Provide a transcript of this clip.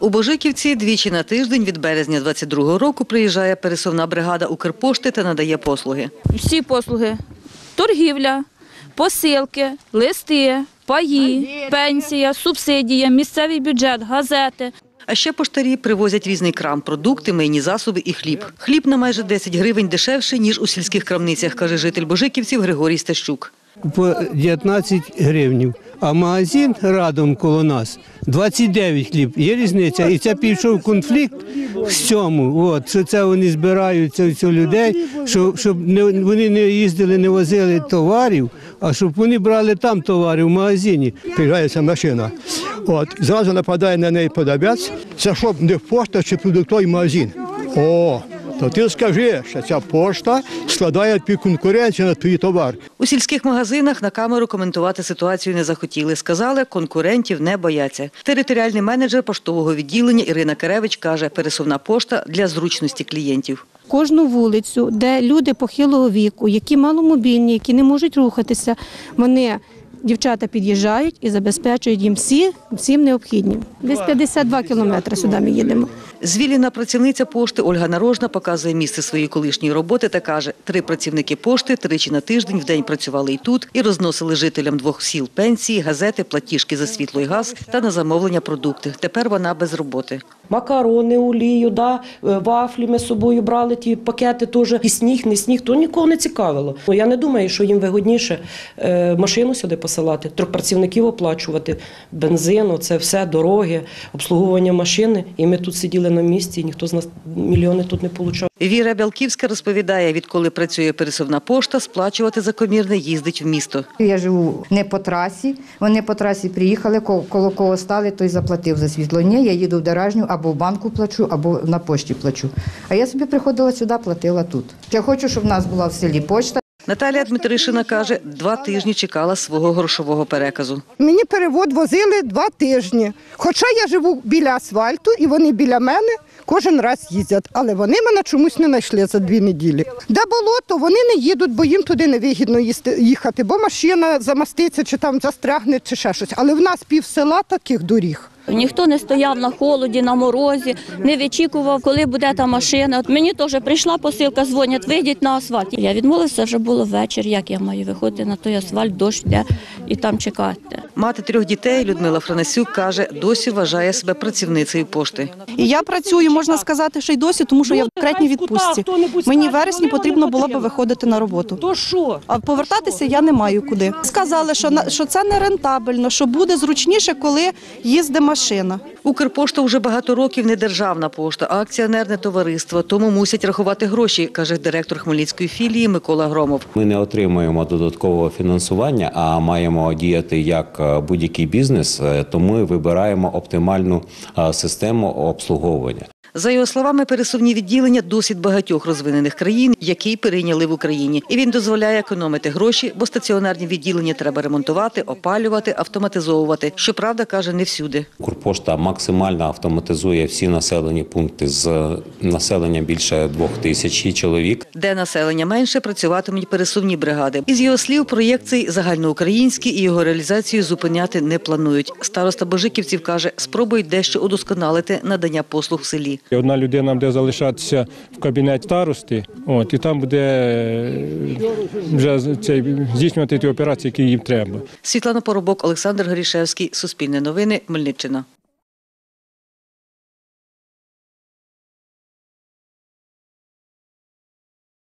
У Божиківці двічі на тиждень від березня 22-го року приїжджає пересувна бригада Укрпошти та надає послуги. Всі послуги – торгівля, посилки, листи, паї, пенсія, субсидія, місцевий бюджет, газети. А ще поштарі привозять різний крам – продукти, мийні засоби і хліб. Хліб на майже 10 гривень дешевший, ніж у сільських крамницях, каже житель Божиківців Григорій Стащук. По 19 гривень, а магазин рядом коло нас 29 хліб. Є різниця. І це пішов конфлікт з цьому, що це вони збираються людей, щоб вони не їздили, не возили товарів, а щоб вони брали там товари в магазині. Приїжджає ця машина, зразу нападає на неї продавець, це щоб не пошта чи продуктовий магазин. То ти скажи, що ця пошта складає тобі конкуренцію на твій товар. У сільських магазинах на камеру коментувати ситуацію не захотіли. Сказали, конкурентів не бояться. Територіальний менеджер поштового відділення Ірина Керевич каже, пересувна пошта для зручності клієнтів. Кожну вулицю, де люди похилого віку, які маломобільні, які не можуть рухатися, дівчата під'їжджають і забезпечують їм всім необхідним. Десь 52 кілометри сюди ми їдемо. Звільнена працівниця пошти Ольга Нарожна показує місце своєї колишньої роботи та каже, 3 працівники пошти тричі на тиждень в день працювали і тут, і розносили жителям 2 сіл пенсії, газети, платіжки за світло і газ та на замовлення продукти. Тепер вона без роботи. Макарони, олію, вафлі ми з собою брали, ті пакети теж. І сніг, не сніг, то нікого не цікавило. Я не думаю, що їм вигідніше машину сюди посилати, 3 працівників оплачувати, бензин, це все, дороги, обслуговування машини. І ми тут сиділи на місці, і ніхто з нас мільйони тут не отримав. Віра Бялківська розповідає, відколи працює пересувна пошта, сплачувати за комірне їздить в місто. Я живу не по трасі, вони по трасі приїхали, коло кого стали, той заплатив за світло. Ні, я їду в Деражню, або в банку плачу, або на пошті плачу. А я собі приходила сюди, платила тут. Я хочу, щоб в нас була в селі пошта. Наталія Дмитришина каже, 2 тижні чекала свого грошового переказу. Мені перевод возили 2 тижні. Хоча я живу біля асфальту і вони біля мене кожен раз їздять. Але вони мене чомусь не знайшли за 2 неділі. Де болото, вони не їдуть, бо їм туди невигідно їхати, бо машина замаститься, чи там застрягне, чи ще щось. Але в нас пів села таких доріг. Ніхто не стояв на холоді, на морозі, не вичікував, коли буде та машина. Мені теж прийшла посилка, дзвонять, вийдіть на асфальт. Я відмовилася, вже було вечір, як я маю виходити на той асфальт, дощ йде і там чекати. Мати 3 дітей Людмила Франасюк каже, досі вважає себе працівницею пошти. І я працюю, можна сказати, що й досі, тому що я в декретній відпустці. Мені в вересні потрібно було б виходити на роботу. То що? А повертатися я не маю куди. Сказали, що це не рентабельно, що буде зручніше, коли їздить машина. Укрпошта вже багато років не державна пошта, а акціонерне товариство, тому мусять рахувати гроші, каже директор Хмельницької філії Микола Громов. Ми не отримуємо додаткового фінансування, а маємо діяти як будь-який бізнес, тому ми вибираємо оптимальну систему обслуговування. За його словами, пересувні відділення – досвід багатьох розвинених країн, які перейняли в Україні. І він дозволяє економити гроші, бо стаціонарні відділення треба ремонтувати, опалювати, автоматизовувати. Щоправда, каже, не всюди. Укрпошта максимально автоматизує всі населені пункти з населенням більше 2000 чоловік. Де населення менше, працюватимуть пересувні бригади. Із його слів, проєкт цей загальноукраїнський і його реалізацію зупиняти не планують. Староста Божиківців каже, спробують дещо удосконалити надання послуг в селі. Одна людина буде залишатися в кабінеті старости, і там буде вже здійснювати ті операції, які їм треба. Світлана Поробок, Олександр Горішевський, Суспільне новини, Хмельниччина.